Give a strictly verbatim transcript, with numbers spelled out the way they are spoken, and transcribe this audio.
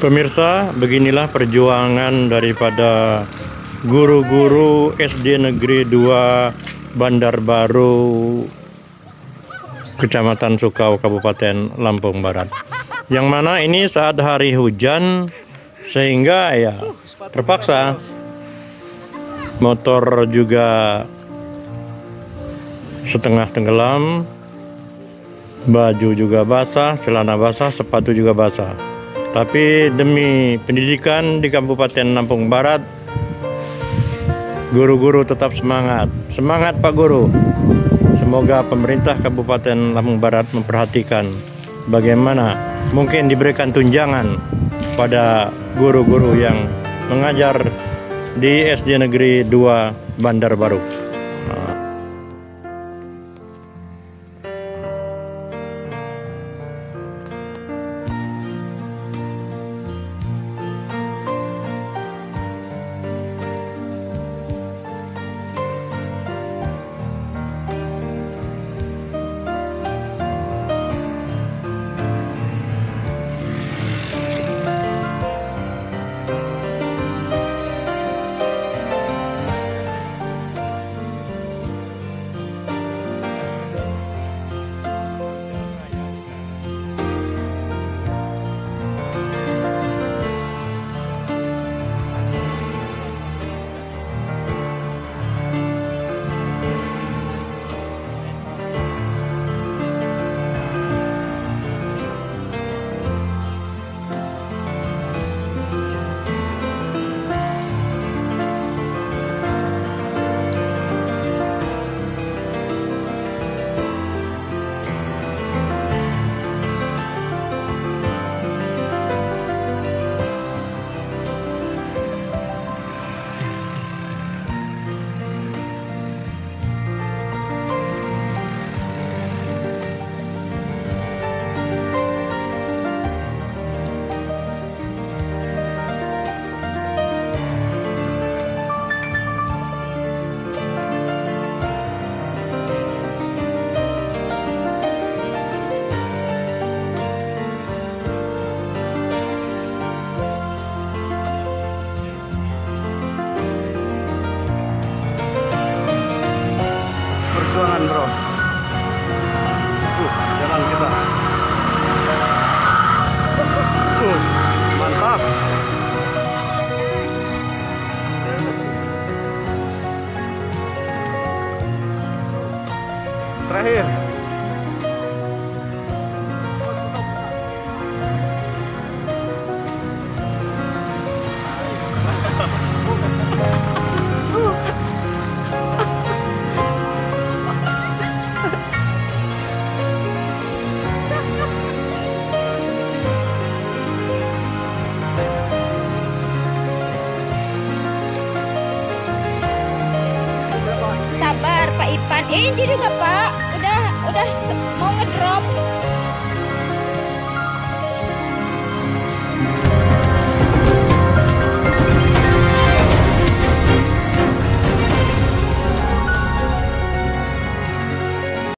Pemirsa, beginilah perjuangan daripada guru-guru S D Negeri dua Bandar Baru, Kecamatan Sukau, Kabupaten Lampung Barat. Yang mana ini saat hari hujan, sehingga ya terpaksa motor juga setengah tenggelam, baju juga basah, celana basah, sepatu juga basah. Tapi demi pendidikan di Kabupaten Lampung Barat, guru-guru tetap semangat. Semangat Pak Guru. Semoga pemerintah Kabupaten Lampung Barat memperhatikan bagaimana mungkin diberikan tunjangan pada guru-guru yang mengajar di S D Negeri dua Bandar Baru. Perjuangan bro, uh, jalan kita, uh, mantap. Terakhir. Sabar Pak Ipan, eh ini juga Pak, udah udah mau ngedrop.